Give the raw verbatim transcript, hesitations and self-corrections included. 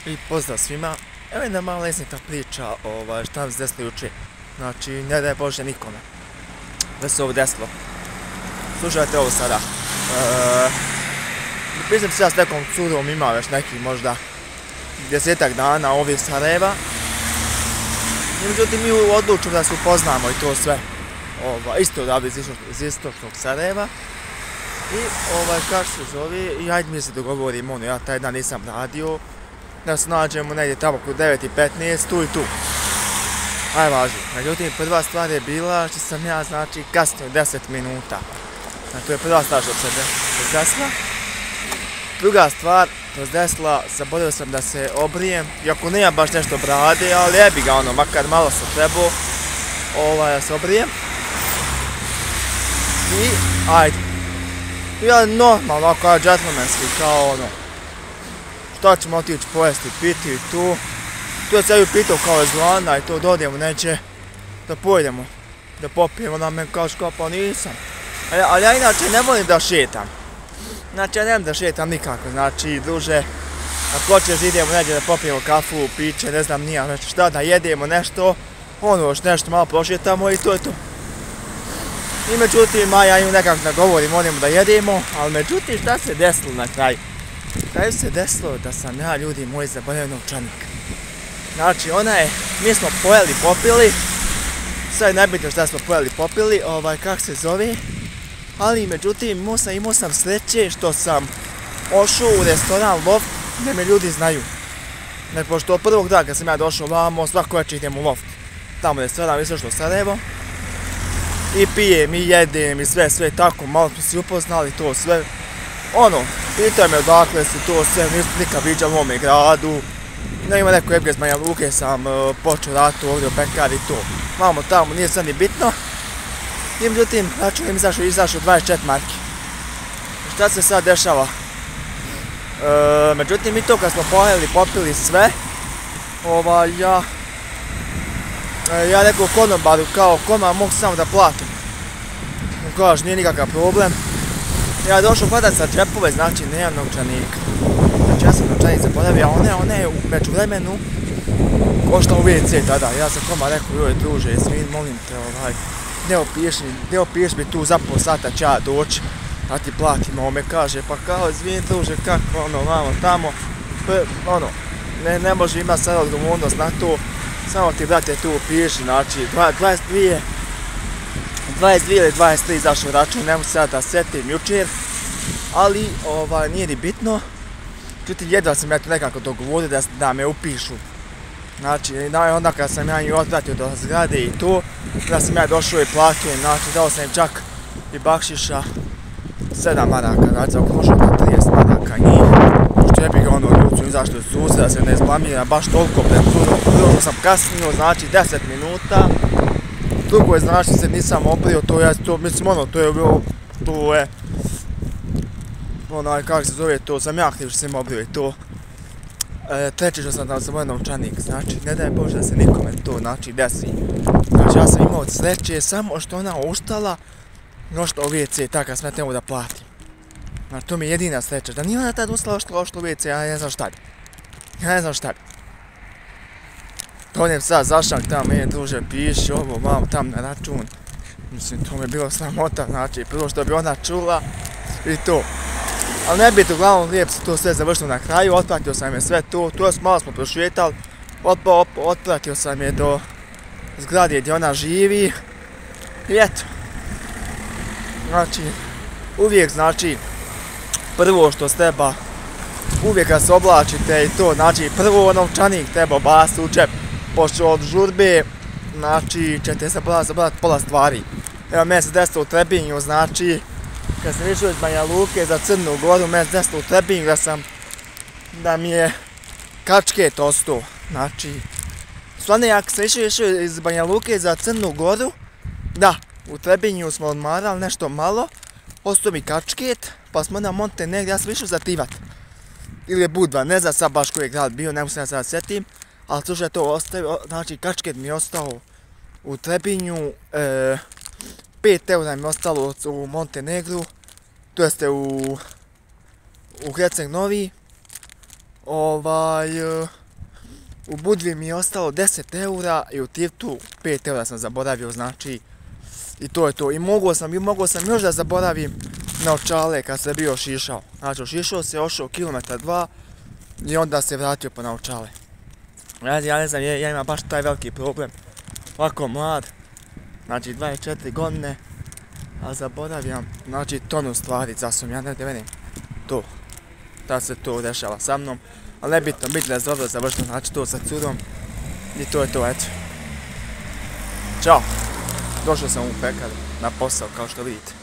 I pozdrav svima. Evo jedna mala lesnika priča ovaj, šta mi se desilo juče. Znači, ne daj Bože nikome da se ovo desilo. Slušajte ovo sada. E, Pričam se ja s nekom curom, ima već neki možda desetak dana ovdje iz Sarajeva. I međutim mi odlučimo da se upoznamo i to sve. Ovaj, isto odavde iz, iz istočnog Sarajeva. I ovaj, kako se zove, i hajde mi se dogovorimo, ono, ja taj dan nisam radio. Da se nađemo negdje tamo kod devet i petnaest, tu i tu. Aj važi. Međutim, prva stvar je bila što sam ja, znači, kasnio deset minuta. Znači, to je prva stvar što se desila. Druga stvar, to se desila, zaboravio sam da se obrijem, iako nema baš nešto brade, ali jebi ga ono, makar malo sam trebao ovaj, da se obrijem. I, ajde. Ja normalno, ako ja džentlmenski, kao ono, šta ćemo otići pojesti, piti i tu. Tu je se pitao kao izglanda i to dodijemo neće da pojedemo, da popijemo, na men kao škopa nisam. Ali, ali ja inače ne volim da šetam. Znači ja ne volim da šetam nikako, znači duže, ako hoćeš idemo neđe da popijemo kafu, piće, ne znam nija, znači šta da jedemo nešto, ono još nešto malo prošetamo i to je to. I međutim, a ja im nekako da govorim, onimo da jedemo, ali međutim šta se desilo na kraju? Na kraju se desilo da sam ja, ljudi moji, zaboravio novčanik. Znači, ona je, mi smo pojeli, popili, sad je najbitno šta smo pojeli, popili, ovaj, kak se zove, ali međutim, imao sam, imao sam sreće što sam ošao u restoran Loft, gdje me ljudi znaju. Ne, pošto od prvog dana kad sam ja došao vamo, svako večer idem u Loft, tamo je restoran Istočno Sarajevo, i pijem, i jedem, i sve, sve tako, malo smo se upoznali, to sve, ono, pitao me odakle si to sve, nisam nikad viđao u ovome gradu. Ne ima neko jebge iz Banja Luke sam uh, počeo raditi ovdje u pekari i to. Vamo tamo, nije sad ni bitno. I međutim, račun im izašao, izašao dvadeset četiri marke. Šta se sad dešava? E, međutim, mi to kad smo pojeli, popili sve, ovaj, ja, e, ja rekao konobaru kao, koma mogu samo da platim. On kaže, nije nikakav problem. Ja došao hvatat sa džepove, znači nemam novčanika. Znači ja sam novčanik zaboravio, a ona, ona je među vremenu košla u ve ce tada. Ja sam koma rekao, joj druže, izvin, molim te, ovaj, ne opiješ mi, ne opiješ mi tu za pol sata će ja doći, a ti platim. On me kaže, pa kao, izvin druže, kako, ono, vamo, tamo, p, ono, ne, ne može imati sad odgovornost na to, samo ti, brate, tu opiješ, znači, dvadeset dvije, dvadeset dvije ili dvadeset tri izašao račun, ne mogu sad da setim jučer, ali, ovaj, nije ni bitno. Čutim, jedva sam ja tu nekako dogovorio da, da me upišu. Znači, onda kad sam ja nju odvratio do zgrade i to, da sam ja došao i platio, znači dao sam im čak i bakšiša sedam maraka, znači za okružio na trideset maraka njih. Što je bi ga ono ljucu izašli od suze, da se ne izblamira baš toliko prema prvo. Prvo sam kasnio, znači deset minuta. Drugo je, znači se nisam oprio, to je, to, mislim ono, to je bilo, to je, onaj, kako se zove, to sam ja htio što sam obrio i to. E, treće što sam dao za moj novčanik, znači ne daj Bože da se nikome to, znači, desi. Znači ja sam imao od sreće samo što ona ustala, nošla u ve ce, tako kad sam ja temu da platim. Znači to mi je jedina sreća, da nije ona tad ustala ošla u ve ce, ja ne znam šta bi. Ja ne znam šta bi. Donem sad zašak tamo, meni druže piši ovo, vam tam na račun. Mislim, to mi je bilo sramota, znači prvo što bi ona čula i to. Ali ne biti, uglavnom lijepo se to sve završilo na kraju, otpratio sam je sve to, tu malo smo prošetali, otpratio sam je do zgrade gdje ona živi i eto. Znači, uvijek znači, prvo što s treba, uvijek kad se oblačite i to, znači prvo novčanik treba baciti u džep, pošto od žurbe, znači ćete se zaboraviti pola stvari. Evo, meni se desilo u Trebinju, znači, kad sam išao iz Banja Luke za Crnu Goru, meni se desilo u Trebinju da sam, da mi je kačket ostao, znači, stvarno ja sam išao, išao iz Banja Luke za Crnu Goru, da, u Trebinju smo odmarali nešto malo, ostao mi kačket, pa smo na Montenegro, ja sam išao za Tivat, ili je Budva, ne znam sad baš koji je grad bio, ne mogu se ja sad sjetim, ali slušaj to ostavio, znači kačket mi je ostao u Trebinju, e, pet eura mi je ostalo u Montenegru, to jeste u, u Herceg Novi, Ovaj... U Budvi mi je ostalo deset eura i u Tivtu pet eura sam zaboravio, znači... I to je to. I mogao sam, i mogao sam još da zaboravim na očale kad sam bio šišao. Znači, ošišao se, ošao kilometar dva i onda se vratio po naočale. Ja ne znam, ja imam baš taj veliki problem. Ovako mlad, znači dvadeset četiri godine, a zaboravljam, znači tonu stvari za sam, ja ne vidim to. Da se to dešava sa mnom, ali nebitno, bitno da je dobro završeno, znači to sa curom i to je to, eto. Ćao! Došao sam u pekaru na posao, kao što vidite.